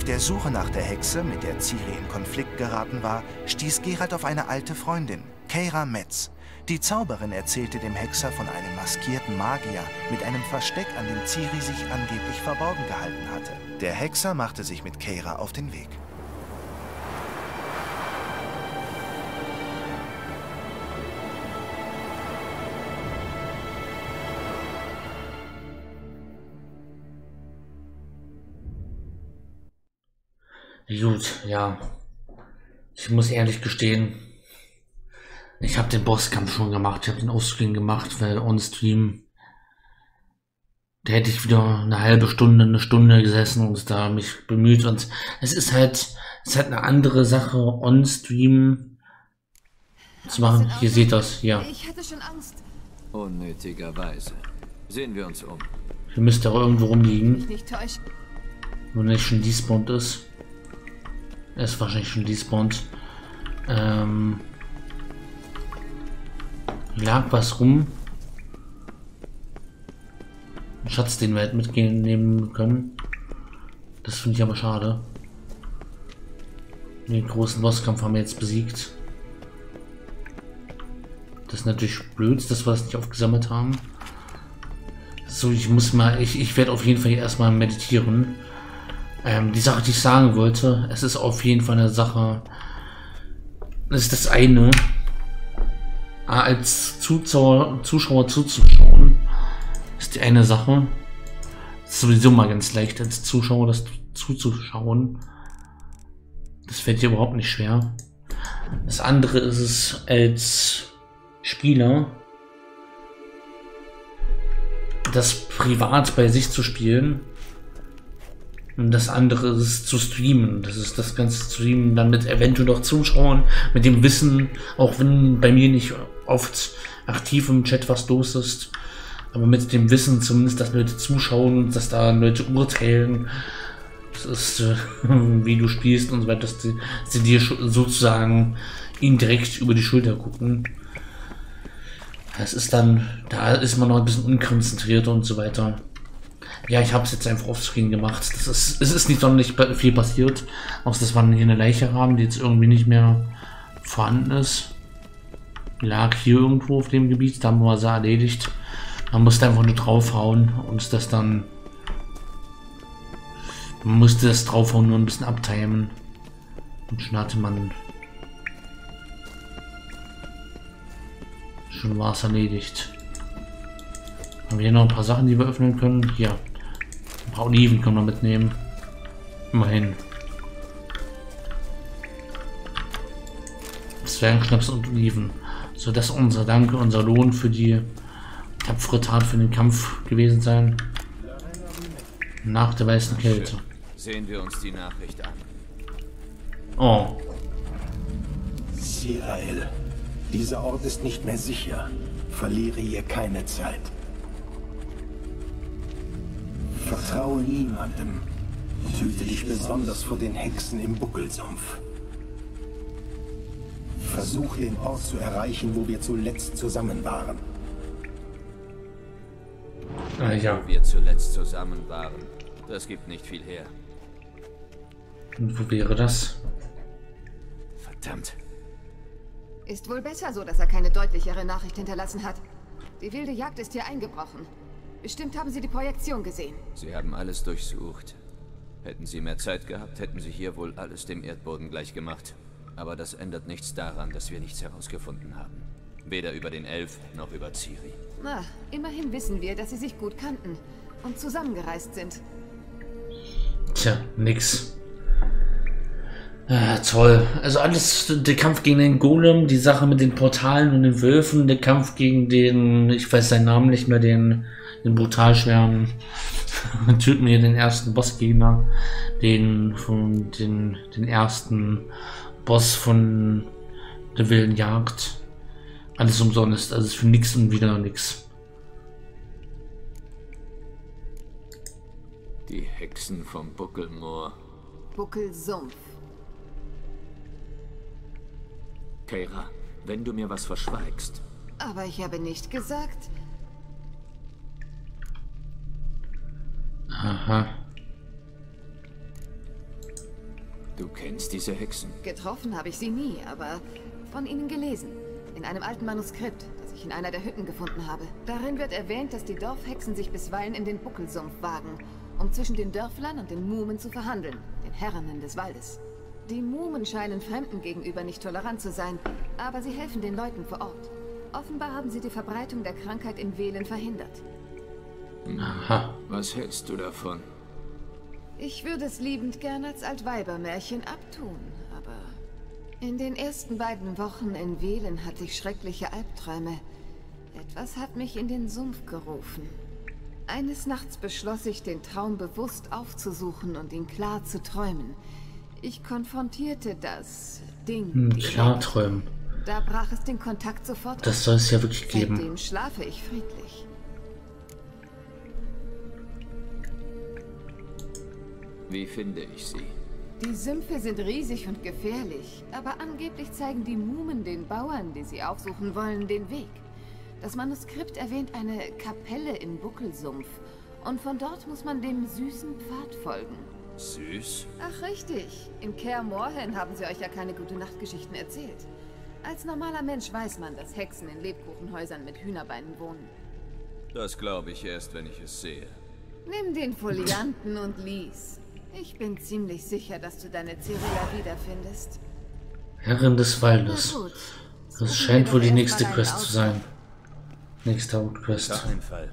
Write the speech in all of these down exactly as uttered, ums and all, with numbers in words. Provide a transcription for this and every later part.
der Suche nach der Hexe, mit der Ciri in Konflikt geraten war, stieß Geralt auf eine alte Freundin, Keira Metz. Die Zauberin erzählte dem Hexer von einem maskierten Magier mit einem Versteck, an dem Ciri sich angeblich verborgen gehalten hatte. Der Hexer machte sich mit Keira auf den Weg. Gut, ja. Ich muss ehrlich gestehen, ich habe den Bosskampf schon gemacht, ich habe den Offscreen gemacht, weil on-stream, da hätte ich wieder eine halbe Stunde, eine Stunde gesessen und da mich bemüht und es ist halt, es ist halt eine andere Sache, on-stream zu machen. Hier seht das, ja. Ich hatte schon Angst. Unnötigerweise. Sehen wir uns um. Hier müsste auch irgendwo rumliegen, Mich nicht täuschen. nur nicht schon despawned ist. Er ist wahrscheinlich schon despawned. Ähm, lag was rum. Ein Schatz, den wir halt mitnehmen können. Das finde ich aber schade. Den großen Bosskampf haben wir jetzt besiegt. Das ist natürlich blöd, dass wir das nicht aufgesammelt haben. So, ich muss mal, ich, ich werde auf jeden Fall erstmal meditieren. Ähm, die Sache, die ich sagen wollte, es ist auf jeden Fall eine Sache, das ist das eine, als Zuschauer, Zuschauer zuzuschauen, ist die eine Sache. Das ist sowieso mal ganz leicht, als Zuschauer das zuzuschauen. Das fällt dir überhaupt nicht schwer. Das andere ist es, als Spieler das privat bei sich zu spielen. Und das andere ist zu streamen. Das ist das ganze Streamen dann mit eventuell noch Zuschauern, mit dem Wissen, auch wenn bei mir nicht oft aktiv im Chat was los ist, aber mit dem Wissen zumindest, dass Leute zuschauen und dass da Leute urteilen, das ist, äh, wie du spielst und so weiter, dass die, dass die dir sozusagen indirekt über die Schulter gucken. Das ist dann, da ist man noch ein bisschen unkonzentriert und so weiter. Ja, ich habe es jetzt einfach offscreen gemacht. Das ist, es ist nicht sonderlich viel passiert, außer dass wir hier eine Leiche haben, die jetzt irgendwie nicht mehr vorhanden ist. Die lag hier irgendwo auf dem Gebiet, da haben wir sie erledigt. Man musste einfach nur draufhauen und das dann, man musste das draufhauen nur ein bisschen abtimen und schon hatte man, schon war es erledigt. Haben wir hier noch ein paar Sachen, die wir öffnen können? Hier. Ein paar Oliven können wir mitnehmen. Immerhin. Zwergenschnaps und Oliven. So, das ist unser Dank, unser Lohn für die tapfere Tat für den Kampf gewesen sein. Nach der weißen Kälte. Sehen wir uns die Nachricht an. Oh. Sirael, dieser Ort ist nicht mehr sicher. Verliere hier keine Zeit. Vertraue niemandem. Hüte dich besonders vor den Hexen im Buckelsumpf. Versuch den Ort zu erreichen, wo wir zuletzt zusammen waren. Ah, ja. Wo wir zuletzt zusammen waren. Das gibt nicht viel her. Und wo wäre das? Verdammt. Ist wohl besser so, dass er keine deutlichere Nachricht hinterlassen hat. Die wilde Jagd ist hier eingebrochen. Bestimmt haben Sie die Projektion gesehen. Sie haben alles durchsucht. Hätten Sie mehr Zeit gehabt, hätten Sie hier wohl alles dem Erdboden gleich gemacht. Aber das ändert nichts daran, dass wir nichts herausgefunden haben. Weder über den Elf noch über Ciri. Na, immerhin wissen wir, dass Sie sich gut kannten und zusammengereist sind. Tja, nix. Ah, toll. Also alles, der Kampf gegen den Golem, die Sache mit den Portalen und den Wölfen, der Kampf gegen den, ich weiß seinen Namen nicht mehr, den, den brutal schweren Typen hier, den ersten Bossgegner, den von den, den ersten Boss von der wilden Jagd. Alles umsonst, also für nix und wieder nix. Die Hexen vom Buckelmoor. Buckelsumpf. Keira, wenn du mir was verschweigst. Aber ich habe nicht gesagt. Aha. Du kennst diese Hexen? Getroffen habe ich sie nie, aber von ihnen gelesen. In einem alten Manuskript, das ich in einer der Hütten gefunden habe. Darin wird erwähnt, dass die Dorfhexen sich bisweilen in den Buckelsumpf wagen, um zwischen den Dörflern und den Mumen zu verhandeln, den Herrinnen des Waldes. Die Mumen scheinen Fremden gegenüber nicht tolerant zu sein, aber sie helfen den Leuten vor Ort. Offenbar haben sie die Verbreitung der Krankheit in Velen verhindert. Aha. Was hältst du davon? Ich würde es liebend gern als Altweibermärchen abtun, aber in den ersten beiden Wochen in Velen hatte ich schreckliche Albträume. Etwas hat mich in den Sumpf gerufen. Eines Nachts beschloss ich, den Traum bewusst aufzusuchen und ihn klar zu träumen. Ich konfrontierte das Ding. Hm, klar träumen. Da brach es den Kontakt sofort. Das soll es ja wirklich geben. Seitdem schlafe ich friedlich. Wie finde ich sie? Die Sümpfe sind riesig und gefährlich, aber angeblich zeigen die Mumen den Bauern, die sie aufsuchen wollen, den Weg. Das Manuskript erwähnt eine Kapelle im Buckelsumpf und von dort muss man dem süßen Pfad folgen. Süß? Ach richtig, in Kaer Morhen haben sie euch ja keine Gute-Nacht-Geschichten erzählt. Als normaler Mensch weiß man, dass Hexen in Lebkuchenhäusern mit Hühnerbeinen wohnen. Das glaube ich erst, wenn ich es sehe. Nimm den Folianten und lies. Ich bin ziemlich sicher, dass du deine Cyrilla wiederfindest. Herrin des Waldes. Na gut. Das scheint wohl die nächste Quest zu sein. Nächster Hauptquest. Einfall.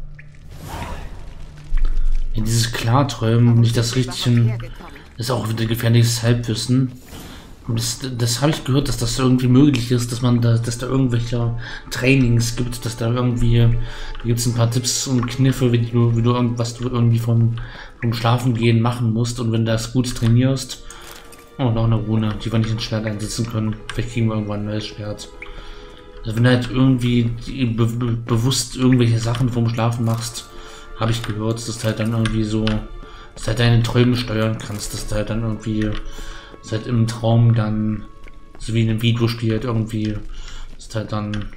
Ja, dieses Klarträumen, nicht das Richtige, ist auch wieder gefährliches Halbwissen. Das, das habe ich gehört, dass das irgendwie möglich ist, dass man da, dass da irgendwelche Trainings gibt, dass da irgendwie, da gibt es ein paar Tipps und Kniffe, wie du, wie du irgendwas du irgendwie vom, vom Schlafengehen machen musst, und wenn du das gut trainierst, oh, noch eine Rune, die wir nicht ins Schwert einsetzen können, vielleicht kriegen wir irgendwann ein neues Schwert. Also wenn du halt irgendwie be be bewusst irgendwelche Sachen vom Schlafen machst, habe ich gehört, dass du halt dann irgendwie so, dass du halt deine Träume steuern kannst, dass du halt dann irgendwie halt im Traum dann, so wie in einem Videospiel halt irgendwie, dass du halt dann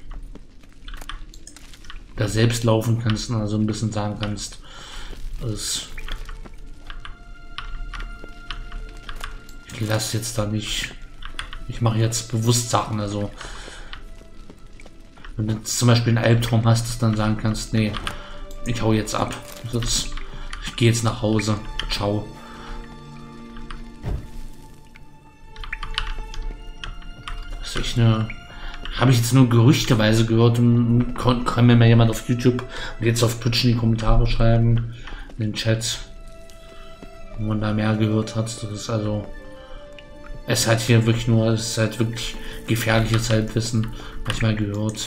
da selbst laufen kannst und also ein bisschen sagen kannst, dass ich lasse jetzt da nicht, ich mache jetzt bewusst Sachen, also wenn du zum Beispiel einen Albtraum hast, dass du dann sagen kannst, nee, ich hau jetzt ab, sonst, ich gehe jetzt nach Hause, ciao. Ich eine, habe ich jetzt nur gerüchteweise gehört, und kann mir mal jemand auf YouTube und jetzt auf Twitch in die Kommentare schreiben, in den Chat, wo man da mehr gehört hat. Das ist also, es hat hier wirklich nur, es ist halt wirklich gefährliches Halbwissen, manchmal gehört.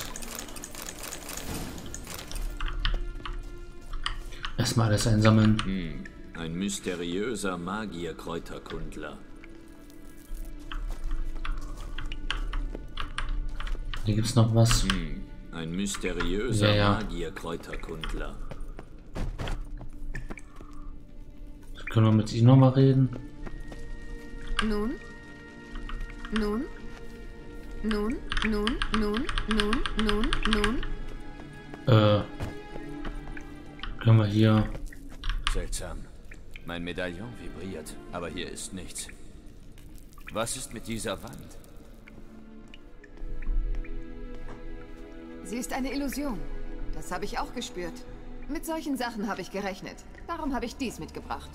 Erstmal alles einsammeln. Hm, ein mysteriöser Magier-Kräuterkundler. Hier gibt es noch was. Hm, ein mysteriöser ja, ja. Magier-Kräuterkundler. Können wir mit ihm noch mal reden? Nun? Nun? Nun? Nun? Nun? Nun? Nun? Nun? Äh. Können wir hier... Seltsam. Mein Medaillon vibriert, aber hier ist nichts. Was ist mit dieser Wand? Sie ist eine Illusion. Das habe ich auch gespürt. Mit solchen Sachen habe ich gerechnet. Darum habe ich dies mitgebracht.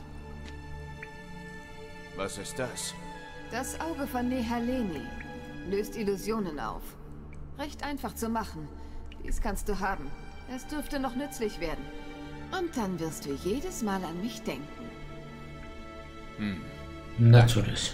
Was ist das? Das Auge von Nehaleni löst Illusionen auf. Recht einfach zu machen. Dies kannst du haben. Es dürfte noch nützlich werden. Und dann wirst du jedes Mal an mich denken. Hm. Natürlich.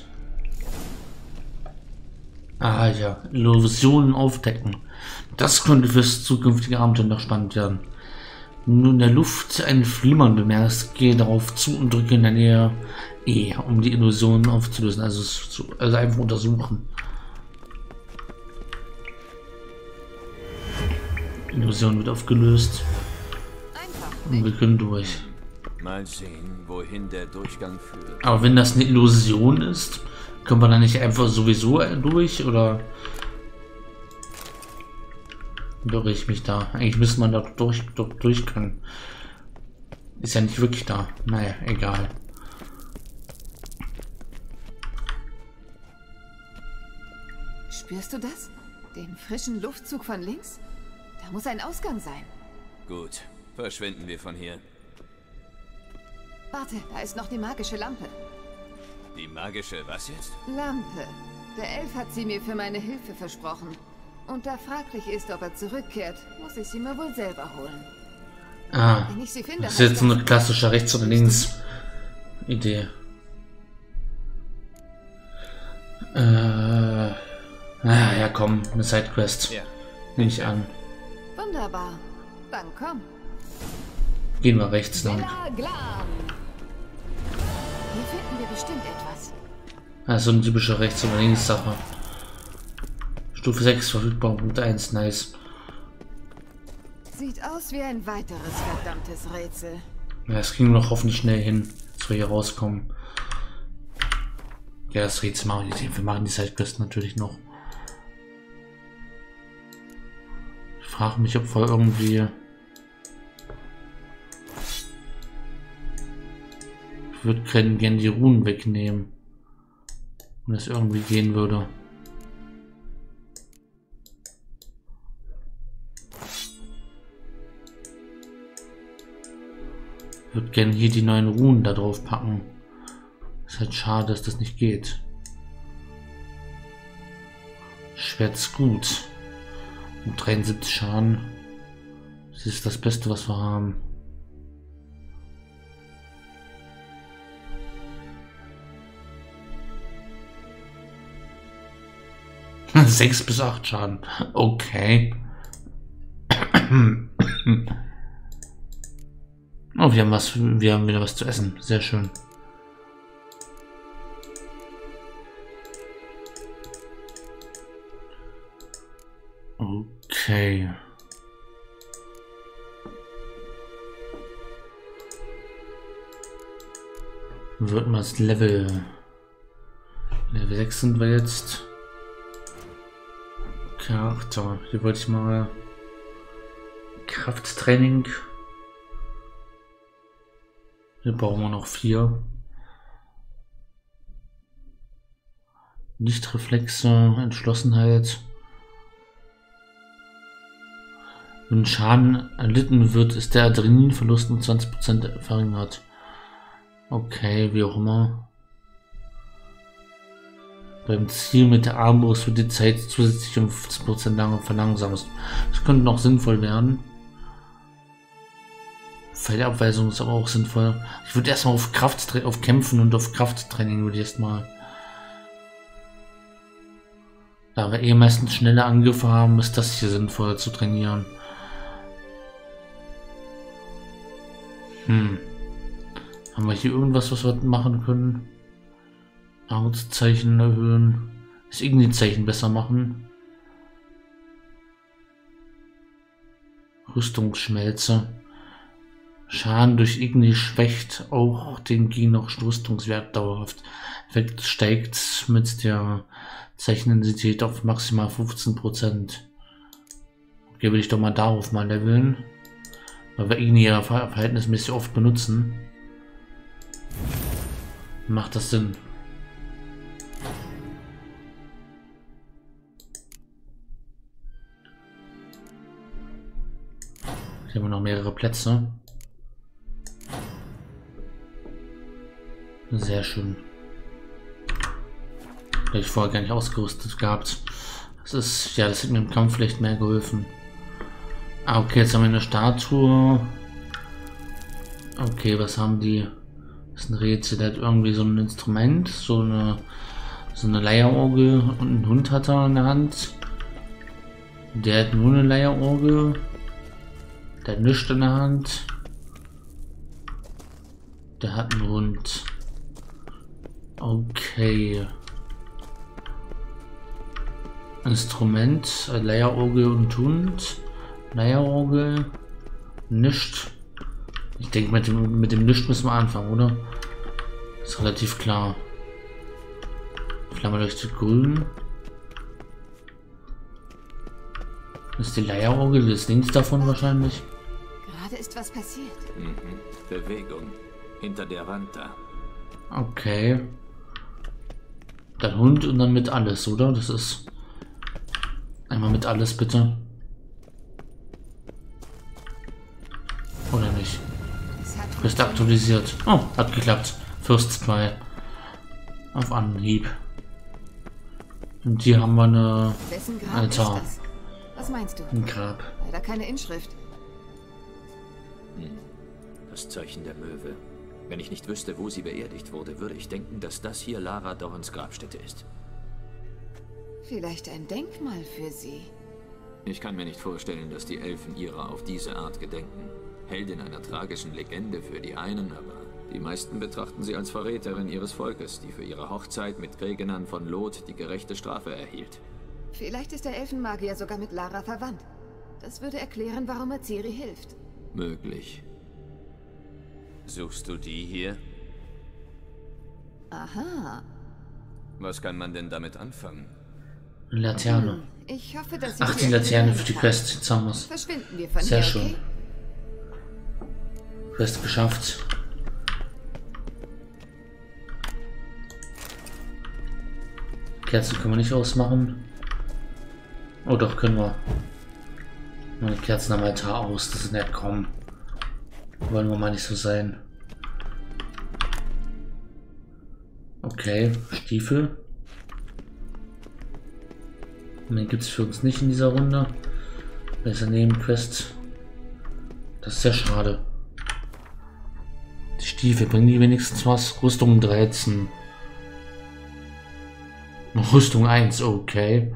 Ah ja, Illusionen aufdecken. Das könnte fürs zukünftige Abenteuer noch spannend werden. Wenn du in der Luft ein Flimmern bemerkst, gehe darauf zu und drücke in der Nähe E, um die Illusionen aufzulösen, also, zu, also einfach untersuchen. Illusion wird aufgelöst. Und wir können durch. Mal sehen, wohin der Durchgang führt. Aber wenn das eine Illusion ist, können wir dann nicht einfach sowieso durch, oder irre ich mich da? Eigentlich müsste man da durch, durch, durch können. Ist ja nicht wirklich da. Naja, egal. Spürst du das? Den frischen Luftzug von links? Da muss ein Ausgang sein. Gut, verschwinden wir von hier. Warte, da ist noch die magische Lampe. Die magische, was jetzt? Lampe. Der Elf hat sie mir für meine Hilfe versprochen. Und da fraglich ist, ob er zurückkehrt, muss ich sie mir wohl selber holen. Ah, Wenn ich sie finde, das ist jetzt so eine klassische Rechts- oder Links-Idee. Äh, ah, ja komm, eine Sidequest. Ja. Nehme ich an. Wunderbar. Dann komm. Gehen wir rechts lang. Villa Glam. Hier finden wir bestimmt etwas. Das ist so eine typische Rechts- oder Links-Sache. Stufe sechs verfügbar, Punkt eins, nice. Sieht aus wie ein weiteres verdammtes Rätsel. Ja, es ging noch hoffentlich schnell hin, dass wir hier rauskommen. Ja, das Rätsel machen wir. Wir machen die Sidequest natürlich noch. Ich frage mich, ob wir irgendwie... Ich würde gerne die Runen wegnehmen. Wenn das irgendwie gehen würde. Ich würde gerne hier die neuen Runen da drauf packen. Ist halt schade, dass das nicht geht. Schwert ist gut. Und dreiundsiebzig Schaden. Das ist das Beste, was wir haben. sechs bis acht Schaden. Okay. Oh, wir haben was, wir haben wieder was zu essen. Sehr schön. Okay. Wird mal das Level. Level sechs sind wir jetzt. Charakter. Hier wollte ich mal Krafttraining. Hier brauchen wir noch vier. Lichtreflexe, Entschlossenheit. Wenn Schaden erlitten wird, ist der Adrenalinverlust um zwanzig Prozent verringert. Okay, wie auch immer. Beim Ziel mit der Armbrust wird die Zeit zusätzlich um fünfzehn Prozent lang verlangsamt. Das könnte noch sinnvoll werden. Feldabweisung ist aber auch sinnvoll. Ich würde erstmal auf Kraft, auf Kämpfen und auf Krafttraining würde ich erstmal. Da wir eh meistens schnelle Angriffe haben, ist das hier sinnvoll zu trainieren. Hm. Haben wir hier irgendwas, was wir machen können? Armutszeichen erhöhen. Das Igni-Zeichen besser machen. Rüstungsschmelze. Schaden durch Igni schwächt auch den Gegner-Rüstungswert dauerhaft. Effekt steigt mit der Zeichenintensität auf maximal fünfzehn Prozent. Okay, will ich doch mal darauf mal leveln. Weil wir Igni ja verhältnismäßig oft benutzen. Macht das Sinn? Hier haben wir noch mehrere Plätze. Sehr schön. Hätte ich vorher gar nicht ausgerüstet gehabt. Das ist, ja, das hätte mir im Kampf vielleicht mehr geholfen. Ah, okay, jetzt haben wir eine Statue. Okay, was haben die? Das ist ein Rätsel, der hat irgendwie so ein Instrument, so eine, so eine Leierorgel und einen Hund hat er in der Hand. Der hat nur eine Leierorgel. Der hat nichts in der Hand. Der hat einen Hund. Okay. Instrument, Leierorgel und Hund. Leierorgel. Nicht. Ich denke, mit dem, mit dem Nicht müssen wir anfangen, oder? Ist relativ klar. Flamme leuchtet grün. Das ist die Leierorgel, das ist links davon wahrscheinlich. Gerade ist was passiert. Mhm. Bewegung. Hinter der Wand da. Okay. Dann Hund und dann mit alles, oder? Das ist Einmal mit alles, bitte. Oder nicht? Quest aktualisiert. Oh, hat geklappt. First Try. Auf Anhieb. Und hier haben wir eine Wessen Grab Altar. ist das? Was meinst du? Ein Grab. Leider keine Inschrift. Hm. Das Zeichen der Möwe. Wenn ich nicht wüsste, wo sie beerdigt wurde, würde ich denken, dass das hier Lara Dorns Grabstätte ist. Vielleicht ein Denkmal für sie. Ich kann mir nicht vorstellen, dass die Elfen ihrer auf diese Art gedenken. Heldin einer tragischen Legende für die einen, aber die meisten betrachten sie als Verräterin ihres Volkes, die für ihre Hochzeit mit Gregenan von Loth die gerechte Strafe erhielt. Vielleicht ist der Elfenmagier sogar mit Lara verwandt. Das würde erklären, warum er Ciri hilft. Möglich. Suchst du die hier? Aha. Was kann man denn damit anfangen? Eine Laterne. Hm, ich hoffe, dass ich Ach, die Laterne für die Quest. Jetzt haben wir es. Verschwinden wir von Sehr hier, schön. okay? Quest geschafft. Kerzen können wir nicht ausmachen. Oh doch, können wir. Meine Kerzen am Altar aus. Das ist nett, komm. Wollen wir mal nicht so sein. Okay, Stiefel. Den gibt es für uns nicht in dieser Runde. Da ist eine Nebenquest. Das ist sehr schade. Die Stiefel, bringen die wenigstens was? Rüstung dreizehn. Rüstung eins, okay.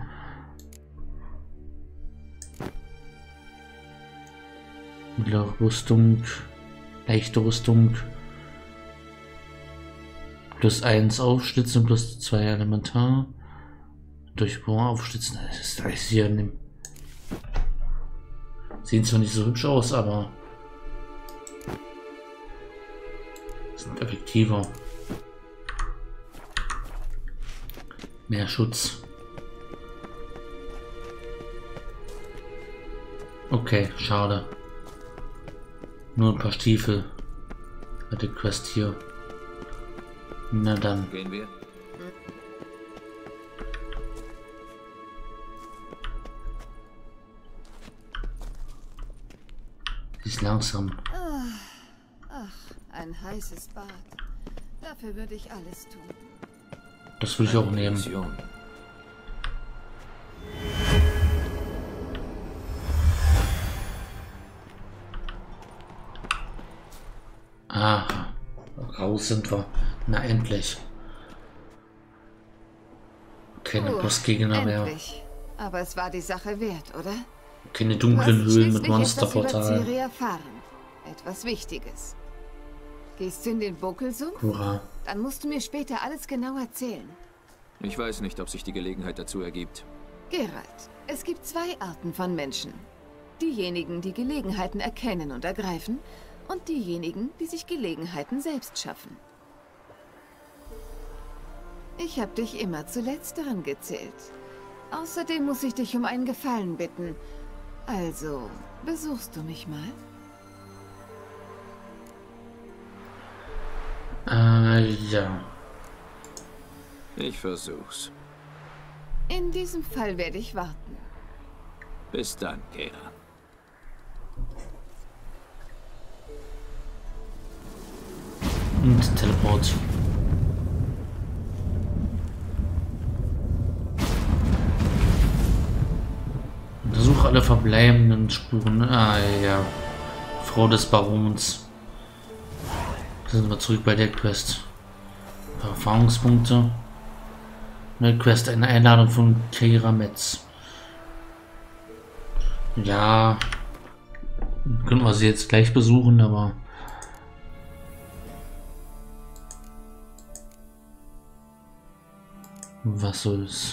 Mittlere Rüstung. Leichte Rüstung. Plus eins aufschlitzen, plus zwei Elementar. Durchbohren, aufschlitzen. Das ist alles hier in dem. Sehen zwar nicht so hübsch aus, aber sind effektiver. Mehr Schutz. Okay, schade. Nur ein paar Stiefel. Hat die Quest hier. Na dann. Gehen wir? Sie ist langsam. Ach, ein heißes Bad. Dafür würde ich alles tun. Das will ich auch nehmen. Illusion. Ah, raus sind wir. Na endlich. Keine Puh, Bossgegner mehr. endlich. Aber es war die Sache wert, oder? Keine Du dunklen hast Höhlen mit schließlich etwas über Monsterportalen. Ciri erfahren. Etwas Wichtiges. Gehst du in den Buckelsumpf? Hurra. Dann musst du mir später alles genau erzählen. Ich weiß nicht, ob sich die Gelegenheit dazu ergibt. Geralt, es gibt zwei Arten von Menschen. Diejenigen, die Gelegenheiten erkennen und ergreifen, und diejenigen, die sich Gelegenheiten selbst schaffen. Ich habe dich immer zu Letzteren gezählt. Außerdem muss ich dich um einen Gefallen bitten. Also, besuchst du mich mal? Äh, ja. Ich versuch's. In diesem Fall werde ich warten. Bis dann, Kera. Und Teleport. Untersuche alle verbleibenden Spuren. Ah ja. Frau des Barons. Sind wir zurück bei der Quest. Ein paar Erfahrungspunkte. Neue Quest, eine Einladung von Keira Metz. Ja. Können wir sie jetzt gleich besuchen, aber. Was soll's?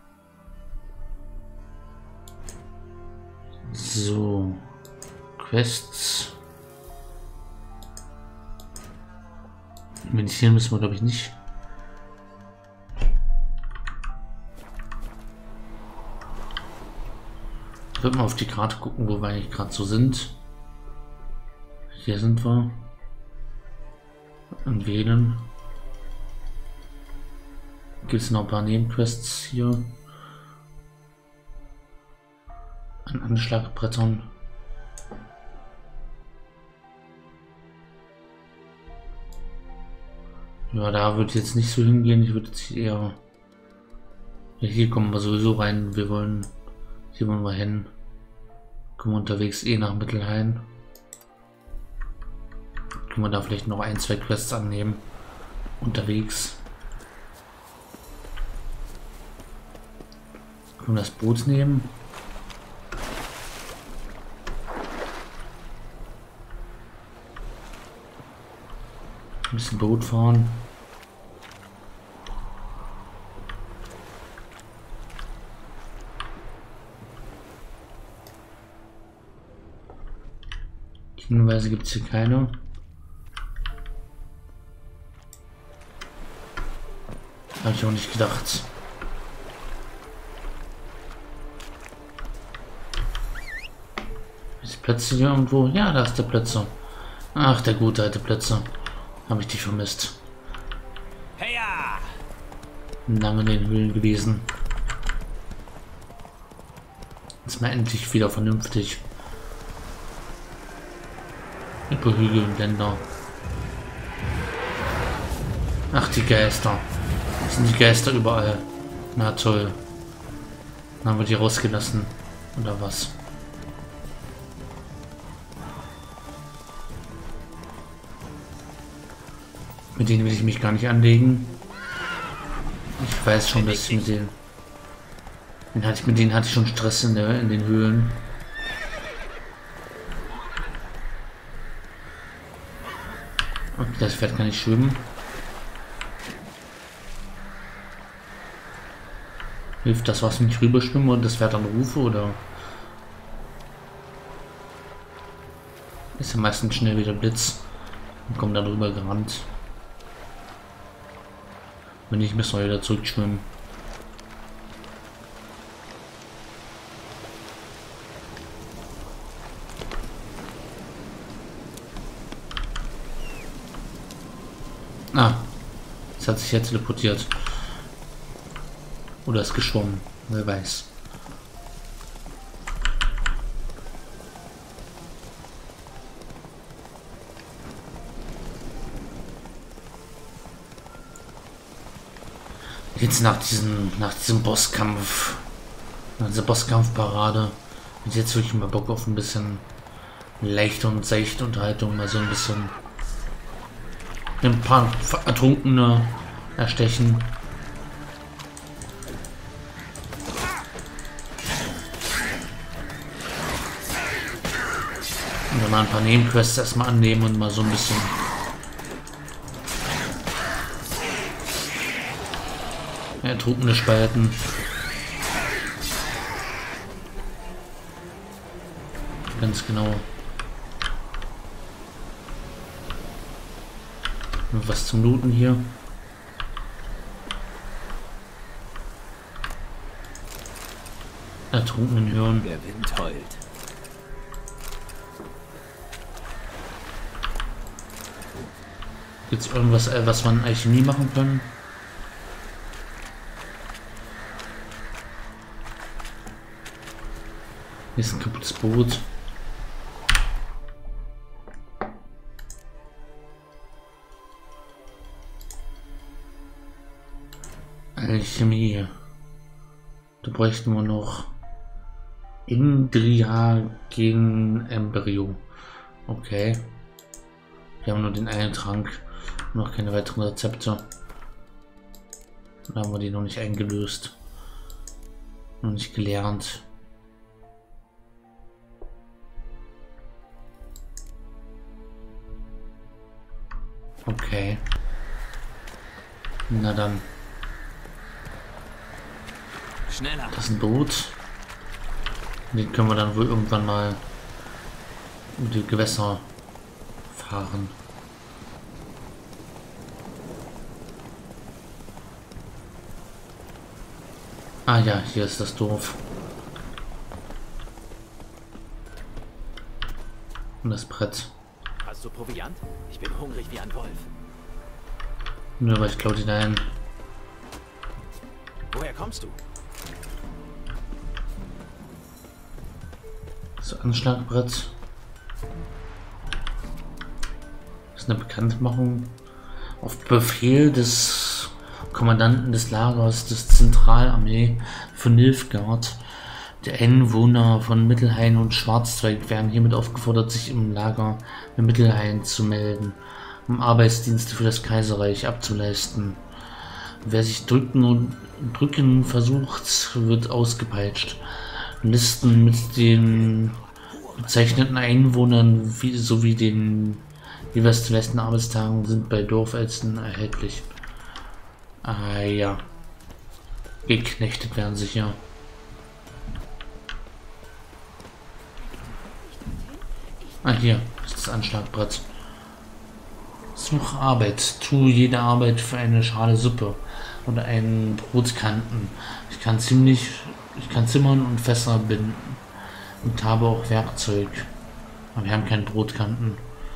So. Quests. Meditieren müssen wir, glaube ich, nicht. Ich würde mal auf die Karte gucken, wo wir eigentlich gerade so sind. Hier sind wir. Und wählen. Gibt es noch ein paar Nebenquests hier? An Anschlagbrettern. Ja, da würde ich jetzt nicht so hingehen. Ich würde jetzt eher... Ja, hier kommen wir sowieso rein. Wir wollen... Hier wollen wir hin. Kommen wir unterwegs eh nach Mittelhain. Können wir da vielleicht noch ein, zwei Quests annehmen. Unterwegs. Können wir das Boot nehmen? Ein bisschen Boot fahren. Hinweise gibt es hier keine. Habe ich auch nicht gedacht. Ist Plätze hier irgendwo? Ja, da ist der Plätze. Ach, der gute alte Plätze. Habe ich dich vermisst. Heya! Lange in den Höhlen gewesen. Ist mal endlich wieder vernünftig. Über Hügel und Länder. Ach, die Geister. Das sind die Geister überall. Na toll. Dann haben wir die rausgelassen. Oder was? Mit denen will ich mich gar nicht anlegen. Ich weiß schon, dass ich mit denen... Den hatte ich, mit denen hatte ich schon Stress in, der, in den Höhlen. Und das Pferd kann nicht schwimmen. Hilft das, was mich rüberschwimme und das Pferd dann rufe, oder? Ist ja meistens schnell wieder Blitz und kommt dann rüber gerannt. Wenn nicht, müssen wir wieder zurückschwimmen. Ah, es hat sich jetzt teleportiert. Oder ist geschwommen, wer weiß. Jetzt nach diesem, nach diesem Bosskampf, nach dieser Bosskampfparade, und jetzt wirklich mal Bock auf ein bisschen leichte und seichte Unterhaltung, mal so ein bisschen ein paar Ertrunkene erstechen. Und dann mal ein paar Nebenquests erstmal annehmen und mal so ein bisschen Ertrunkene spalten. Ganz genau. Noch was zum Looten hier. Ertrunkenen hören. Der Wind heult. Gibt es irgendwas, äh, was man Alchemie machen können? Hier ist ein kaputtes Boot. Alchemie. Da bräuchten wir noch Indriagen Embryo. Okay. Wir haben nur den einen Trank. Noch keine weiteren Rezepte. Da haben wir die noch nicht eingelöst. Noch nicht gelernt. Okay. Na dann. Schneller. Das ist ein Boot. Den können wir dann wohl irgendwann mal über die Gewässer fahren. Ah ja, hier ist das Dorf. Und das Brett. Hast du Proviant? Ich bin hungrig wie ein Wolf. Nur aber ich glaube die ein. Woher kommst du? Das Anschlagbrett. Das ist eine Bekanntmachung. Auf Befehl des Kommandanten des Lagers des Zentralarmee von Nilfgaard. Die Einwohner von Mittelhain und Schwarzzweig werden hiermit aufgefordert, sich im Lager in Mittelhain zu melden, um Arbeitsdienste für das Kaiserreich abzuleisten. Wer sich drücken und drücken versucht, wird ausgepeitscht. Listen mit den bezeichneten Einwohnern wie, sowie den jeweils zu letzten Arbeitstagen sind bei Dorfältesten erhältlich. Ah ja. Geknechtet werden sicher. Ah, hier ist das Anschlagbrett. Such Arbeit. Tu jede Arbeit für eine Schale Suppe oder einen Brotkanten. Ich kann ziemlich, ich kann zimmern und Fässer binden und habe auch Werkzeug. Aber wir haben keinen Brotkanten.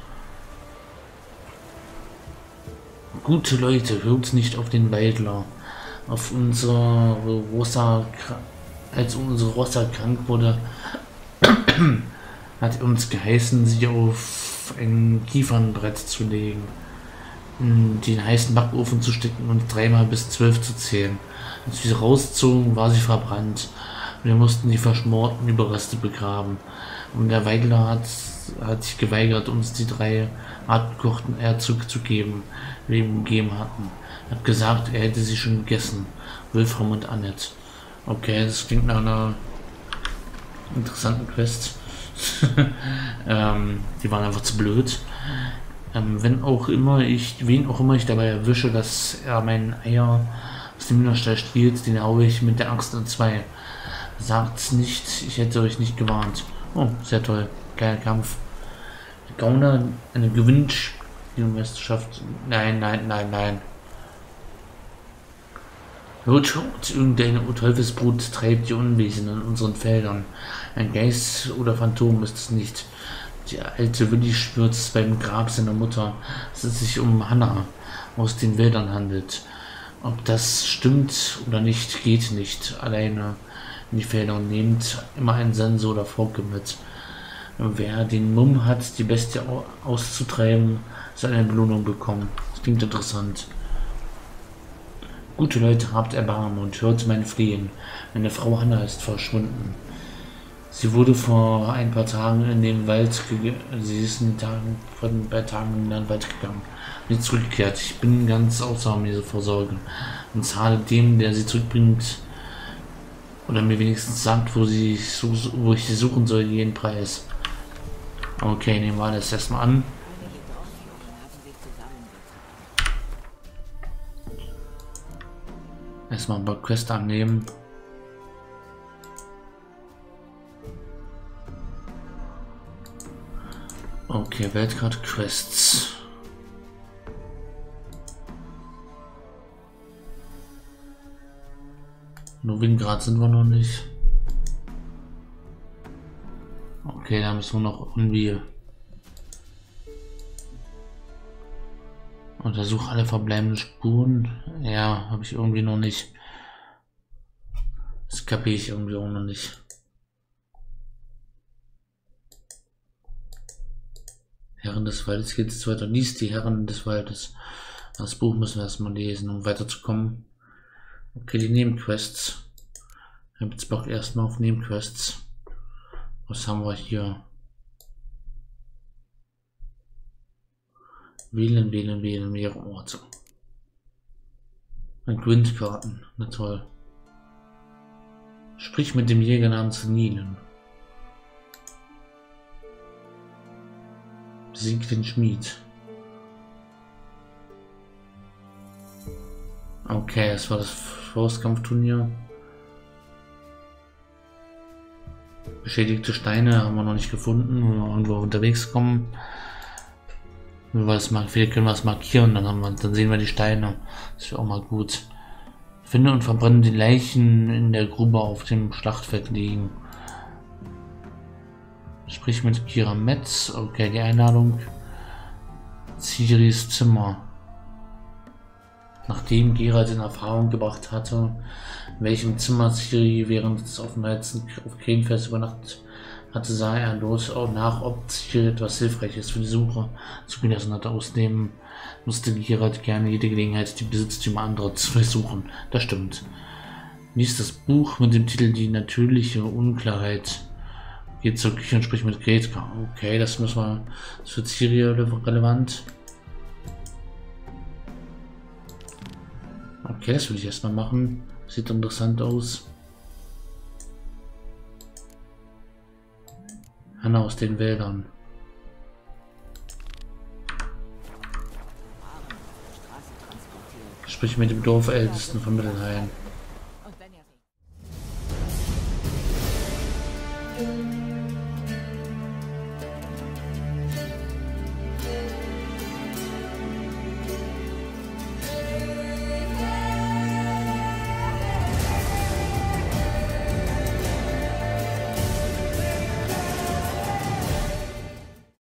Gute Leute, hört nicht auf den Weidler. Auf unsere Rossa, als unsere Rossa krank wurde, hat uns geheißen, sie auf ein Kiefernbrett zu legen, in den heißen Backofen zu stecken und dreimal bis zwölf zu zählen. Als wir sie rauszogen, war sie verbrannt. Wir mussten die verschmorten Überreste begraben. Und der Weidler hat, hat sich geweigert, uns die drei hartgekochten Eier zurückzugeben, die wir ihm gegeben hatten. Er hat gesagt, er hätte sie schon gegessen. Wolfram und Annette. Okay, das klingt nach einer interessanten Quest. ähm, die waren einfach zu blöd. Ähm, wenn auch immer ich, wen auch immer ich dabei erwische, dass er meinen Eier aus dem Hühnerstall stiehlt, den haue ich mit der Axt in zwei. Sagt's nicht, ich hätte euch nicht gewarnt. Oh, sehr toll. Geiler Kampf. Gauner, eine Gewinnspielmeisterschaft. Nein, nein, nein, nein. Hört, hört, irgendeine Teufelsbrut treibt die Unwesen in unseren Feldern. Ein Geist oder Phantom ist es nicht. Die alte Willi schwört beim Grab seiner Mutter, dass es sich um Hannah aus den Wäldern handelt. Ob das stimmt oder nicht, geht nicht. Alleine in die Felder und nehmt immer einen Sensor oder Forke mit. Wer den Mumm hat, die Bestie auszutreiben, soll eine Belohnung bekommen. Das klingt interessant. Gute Leute, habt Erbarmen und hört mein Flehen. Meine Frau Hannah ist verschwunden. Sie wurde vor ein paar Tagen in den Wald gegangen. Sie ist in den Tagen, vor ein paar Tagen in den Wald gegangen. Und zurückgekehrt. Ich bin ganz außer mir vor Sorge. Und zahle dem, der sie zurückbringt, oder mir wenigstens sagt, wo, sie, wo ich sie suchen soll, jeden Preis. Okay, nehmen wir das erstmal an. Erstmal ein paar Quest annehmen. Okay, Weltkarte Quests. Novigrad sind wir noch nicht. Okay, da müssen wir noch irgendwie untersuche alle verbleibenden Spuren. Ja, habe ich irgendwie noch nicht. Das kapiere ich irgendwie auch noch nicht. Herren des Waldes geht es weiter. Lies die Herren des Waldes. Das Buch müssen wir erstmal lesen, um weiterzukommen. Okay, die Nebenquests. Ich habe jetzt Bock erstmal auf Nebenquests. Was haben wir hier? Wählen, wählen, wählen, mehrere Orte. Und Grindkarten, na toll. Sprich mit dem Jäger namens Nielen. Besieg den Schmied. Okay, das war das Faustkampfturnier. Beschädigte Steine haben wir noch nicht gefunden, wenn wir irgendwo unterwegs kommen. Wenn wir das mal, vielleicht können wir es markieren, dann haben wir, dann sehen wir die Steine. Das wäre auch mal gut. Finde und verbrenne die Leichen in der Grube auf dem Schlachtfeld liegen. Sprich mit Kira Metz. Okay, die Einladung. Ciris Zimmer. Nachdem Geralt in Erfahrung gebracht hatte, in welchem Zimmer Ciri während des Aufenthalts auf Krenfest übernachtet hatte sah er los auch nach, ob hier etwas hilfreich ist für die Suche. Zugelassen hatte ausnehmen, musste Geralt gerne jede Gelegenheit, die Besitztümer anderer zu versuchen. Das stimmt. Lies das Buch mit dem Titel Die natürliche Unklarheit. Geht zur Küche und spricht mit Gretka. Okay, das müssen wir. Das ist für Ciri relevant. Okay, das will ich erstmal machen. Sieht interessant aus. Hanna aus den Wäldern. Sprich mit dem Dorfältesten von Mittelheim.